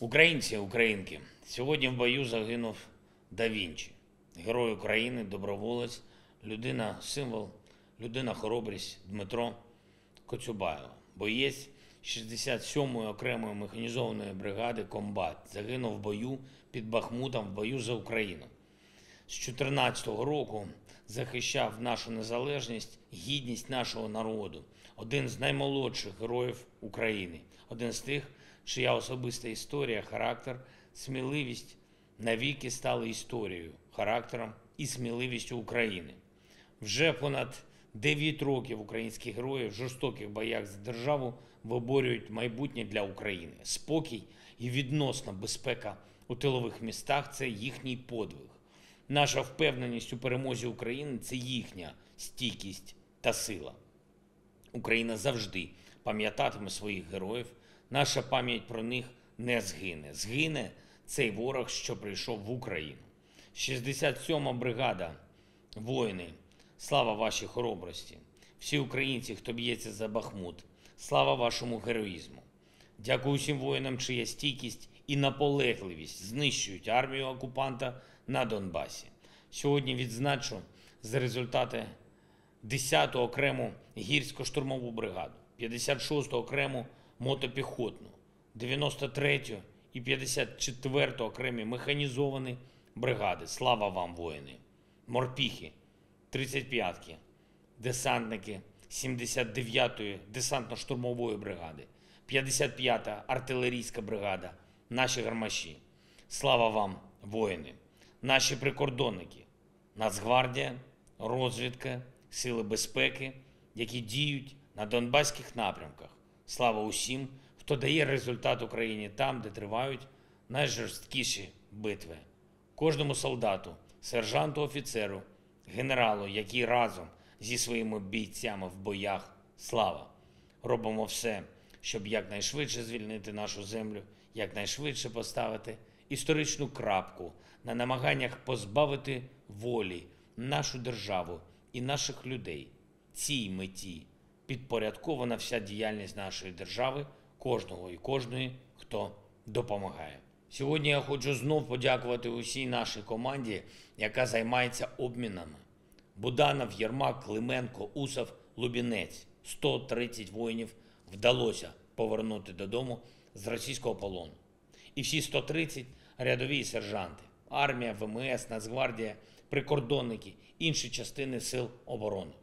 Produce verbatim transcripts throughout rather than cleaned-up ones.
Українці, українки, сьогодні в бою загинув Да Вінчі, герой України, доброволець, людина-символ, людина-хоробрість Дмитро Коцюбайло, боєць шістдесят сьомої окремої механізованої бригади «Комбат», загинув в бою під Бахмутом, в бою за Україну. З чотирнадцятого року захищав нашу незалежність, гідність нашого народу. Один з наймолодших героїв України, один з тих, чия особиста історія, характер, сміливість навіки стали історією, характером і сміливістю України. Вже понад дев'ять років українські герої в жорстоких боях за державу виборюють майбутнє для України. Спокій і відносна безпека у тилових містах – це їхній подвиг. Наша впевненість у перемозі України – це їхня стійкість та сила. Україна завжди пам'ятатиме своїх героїв, наша пам'ять про них не згине. Згине цей ворог, що прийшов в Україну. шістдесят сьома бригада, воїни, слава вашій хоробрості. Всі українці, хто б'ється за Бахмут, слава вашому героїзму. Дякую всім воїнам, чия стійкість і наполегливість знищують армію окупанта на Донбасі. Сьогодні відзначу за результати десяту окрему гірсько-штурмову бригаду, п'ятдесят шосту окрему мотопіхотну, дев'яносто третю і п'ятдесят четверту окремі механізовані бригади. Слава вам, воїни! Морпіхи, тридцять п'ятки, десантники сімдесят дев'ятої десантно-штурмової бригади, п'ятдесят п'ята артилерійська бригада, наші гармаші. Слава вам, воїни! Наші прикордонники, Нацгвардія, розвідка, сили безпеки, які діють на донбаських напрямках. Слава усім, хто дає результат Україні там, де тривають найжорсткіші битви. Кожному солдату, сержанту, офіцеру, генералу, які разом зі своїми бійцями в боях, слава! Робимо все, щоб якнайшвидше звільнити нашу землю, якнайшвидше поставити історичну крапку на намаганнях позбавити волі нашу державу і наших людей. Цій меті підпорядкована вся діяльність нашої держави, кожного і кожної, хто допомагає. Сьогодні я хочу знов подякувати усій нашій команді, яка займається обмінами. Буданов, Єрмак, Клименко, Усов, Лубінець. сто тридцять воїнів вдалося повернути додому з російського полону. І всі сто тридцять рядові і сержанти, армія, ВМС, Нацгвардія, прикордонники, інші частини сил оборони.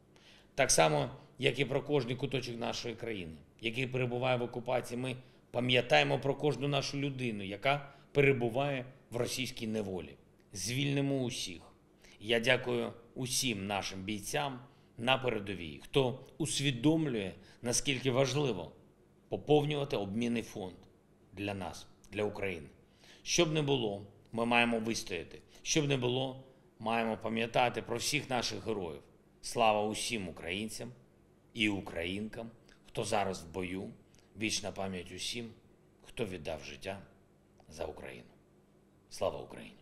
Так само, як і про кожний куточок нашої країни, який перебуває в окупації, ми пам'ятаємо про кожну нашу людину, яка перебуває в російській неволі. Звільнимо усіх. Я дякую усім нашим бійцям на передовій, хто усвідомлює, наскільки важливо поповнювати обмінний фонд для нас, для України. Щоб не було, ми маємо вистояти. Щоб не було, маємо пам'ятати про всіх наших героїв. Слава усім українцям і українкам, хто зараз в бою. Вічна пам'ять усім, хто віддав життя за Україну. Слава Україні!